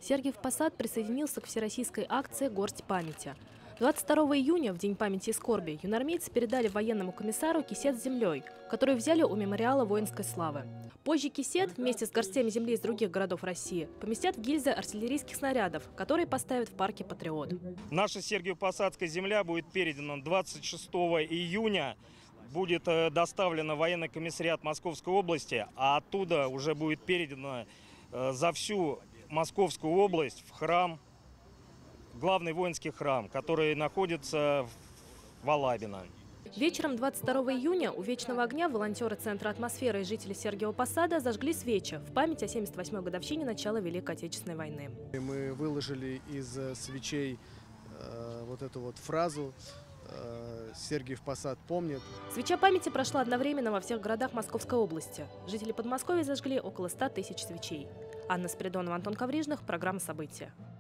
Сергиев Посад присоединился к всероссийской акции «Горсть памяти». 22 июня, в День памяти и скорби, юноармейцы передали военному комиссару кисет с землей, который взяли у мемориала воинской славы. Позже кисет вместе с горстями земли из других городов России поместят в гильзы артиллерийских снарядов, которые поставят в парке «Патриот». Наша Сергиево-Посадская земля будет передана 26 июня. Будет доставлена в военный комиссариат Московской области, а оттуда уже будет передана за всю Московскую область в храм, главный воинский храм, который находится в Алабино. Вечером 22 июня у Вечного огня волонтеры Центра атмосферы и жители Сергиева Посада зажгли свечи в память о 78-й годовщине начала Великой Отечественной войны. Мы выложили из свечей вот эту вот фразу «Сергиев Посад помнит». Свеча памяти прошла одновременно во всех городах Московской области. Жители Подмосковья зажгли около 100 тысяч свечей. Анна Спиридонова, Антон Коврижных, программа «События».